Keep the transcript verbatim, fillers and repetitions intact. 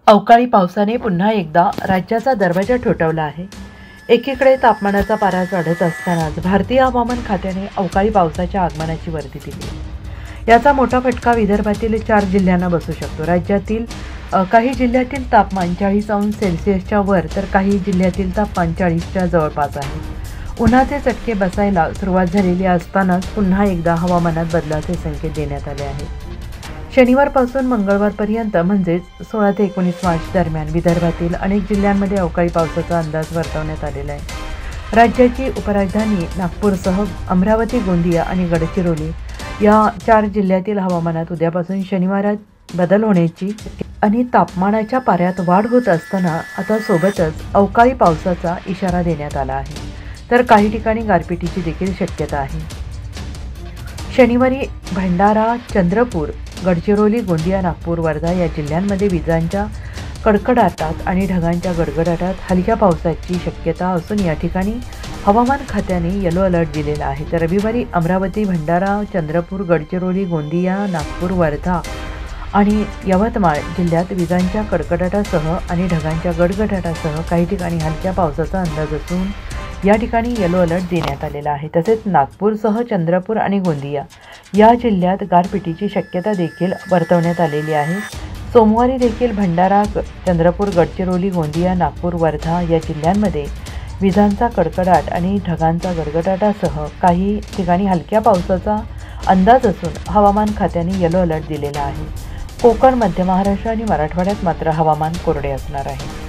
अवकाळी पावसाने पुन्हा एकदा राज्याचा दरवाजा ठोठावला आहे। एकीकडे तापमानाचा पारा चढत असतानाच भारतीय हवामान खात्याने अवकाळी पावसाच्या आगमनाची वर्दी दिली आहे। याचा मोठा फटका विदर्भातील चार जिल्ह्यांना बसू शकतो। राज्यातील काही जिल्ह्यातील तापमान चाळीस अंश सेल्सिअसच्या वर तर काही जिल्ह्यातील तापमान चाळीसच्या जवळपास आहे। उन्हाचे चटके बसायला सुरुवात झालेली असतानाच पुन्हा एकदा हवामानात बदलाचे संकेत देण्यात आले आहेत। शनिवारपासून मंगळवारपर्यंत म्हणजेच सोळा ते एकोणीस मार्च दरम्यान विदर्भातील अनेक जिल्ह्यांमध्ये अवकाळी पावसाचा अंदाज वर्तवण्यात आलेला आहे। राज्याची उपराजधानी नागपूरसह अमरावती, गोंदिया आणि गडचिरोली या चार जिल्ह्यातील हवामानात उद्यापासून शनिवारात बदल होण्याची आणि तापमानाच्या पाऱ्यात वाढ होत असताना आता सोबतच अवकाळी पावसाचा इशारा देण्यात आला आहे, तर काही ठिकाणी गारपिटीची देखील शक्यता आहे। शनिवारी भंडारा, चंद्रपूर, गडचिरोली, गोंदिया, नागपूर, वर्धा या जिल्ह्यांमध्ये विजांच्या कडकडाटात आणि ढगांच्या गडगडाटात हलक्या पावसाची शक्यता असून या ठिकाणी हवामान खात्याने येलो अलर्ट दिलेला आहे। तर रविवारी अमरावती, भंडारा, चंद्रपूर, गडचिरोली, गोंदिया, नागपूर, वर्धा आणि यवतमाळ जिल्ह्यात विजांच्या कडकडाटासह आणि ढगांच्या गडगडाटासह काही ठिकाणी हलक्या पावसाचा अंदाज असून या ठिकाणी येलो अलर्ट देण्यात आलेला आहे। तसेच नागपूरसह चंद्रपूर आणि गोंदिया या जिल्ह्यात गारपिटीची शक्यता देखील वर्तवण्यात आलेली आहे। सोमवारी देखील भंडारा, चंद्रपूर, गडचिरोली, गोंदिया, नागपूर, वर्धा या जिल्ह्यांमध्ये विजांचा कडकडाट आणि ढगांचा गडगडाटासह काही ठिकाणी हलक्या पावसाचा अंदाज असून हवामान खात्याने येलो अलर्ट दिलेला आहे। कोकण, मध्य महाराष्ट्र आणि मराठवाड्यात मात्र हवामान कोरडे असणार आहे।